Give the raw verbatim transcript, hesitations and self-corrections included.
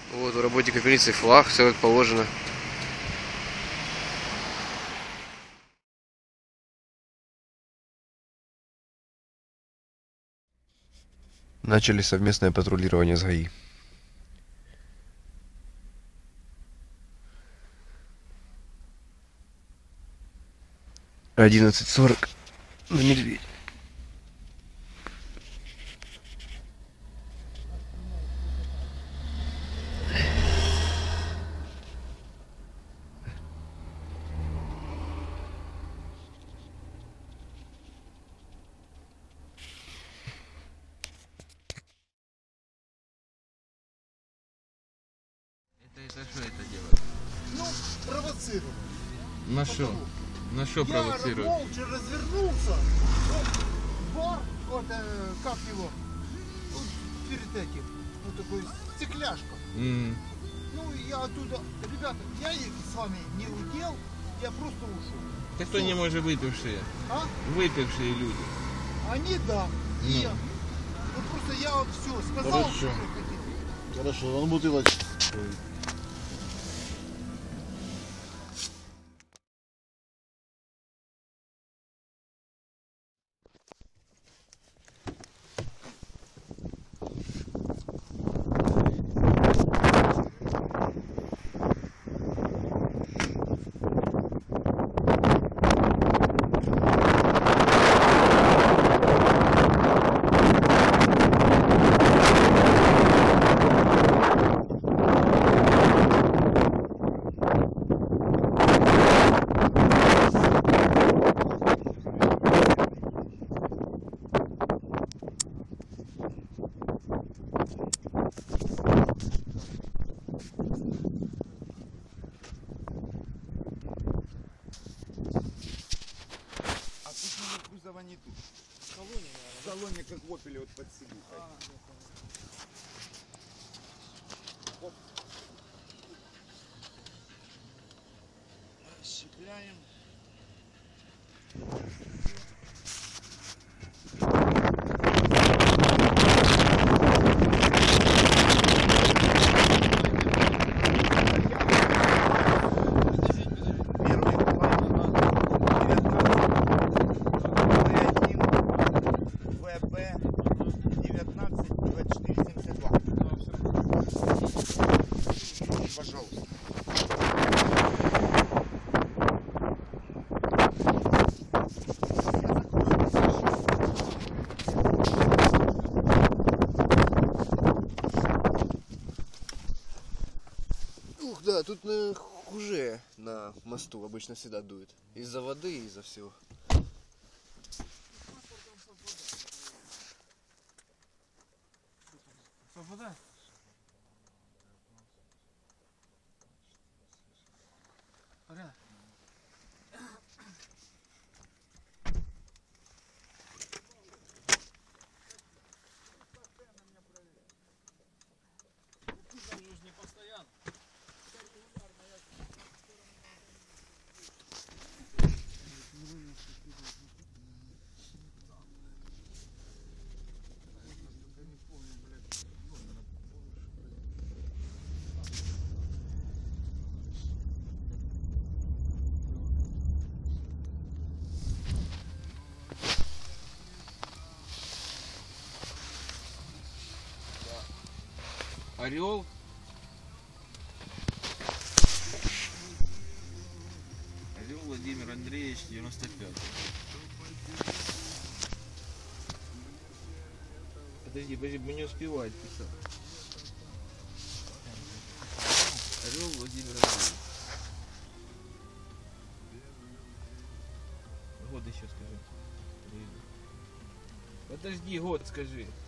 Вот у работника милиции флаг, все как положено. Начали совместное патрулирование с ГАИ. одиннадцать сорок на Медведь. Это что это делает? Ну, провоцировал. На что? На что провоцирует? Я молча развернулся. Вот, бар, вот, э, как его, вот перед этим, вот такой стекляшка. Mm. Ну, и я оттуда, ребята, я их с вами не удел, я просто ушел. Ты кто не может выпившие? А? Выпившие люди. Они, да, и Ну. я. Вот просто я вот все сказал, Хорошо. что хотел. Хорошо, он бутылочку. А тут номер кузова не тут. В салоне, наверное. В салоне, как в Опеле, вот под сидухой. Оп. Расщепляем. Пожалуйста. Ух, да, тут э, хуже на мосту обычно всегда дует. Из-за воды и из-за всего. Свобода? Пора. Орел. Орел Владимир Андреевич, девяносто пять. Подожди, подожди, мы не успевать писать. Орел Владимир Андреевич. Год еще скажи. Подожди, год скажи.